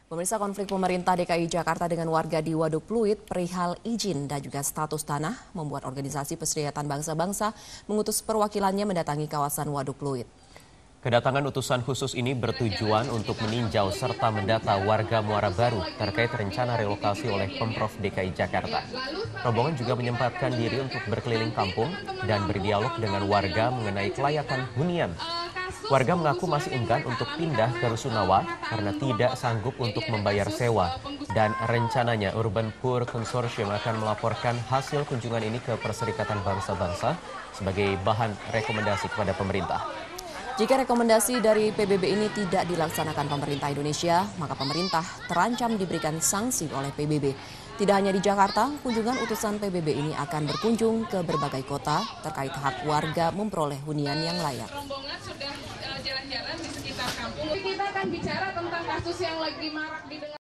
Pemirsa, konflik pemerintah DKI Jakarta dengan warga di Waduk Pluit perihal izin dan juga status tanah membuat Organisasi Perserikatan Bangsa-Bangsa mengutus perwakilannya mendatangi kawasan Waduk Pluit. Kedatangan utusan khusus ini bertujuan untuk meninjau serta mendata warga Muara Baru terkait rencana relokasi oleh Pemprov DKI Jakarta. Rombongan juga menyempatkan diri untuk berkeliling kampung dan berdialog dengan warga mengenai kelayakan hunian. Warga mengaku masih enggan untuk pindah ke Rusunawa karena tidak sanggup untuk membayar sewa. Dan rencananya Urban Poor Consortium akan melaporkan hasil kunjungan ini ke Perserikatan Bangsa-Bangsa sebagai bahan rekomendasi kepada pemerintah. Jika rekomendasi dari PBB ini tidak dilaksanakan pemerintah Indonesia, maka pemerintah terancam diberikan sanksi oleh PBB. Tidak hanya di Jakarta, kunjungan utusan PBB ini akan berkunjung ke berbagai kota terkait hak warga memperoleh hunian yang layak. Rombongan sudah jalan-jalan di sekitar kampung. Kita akan bicara tentang kasus yang lagi marak di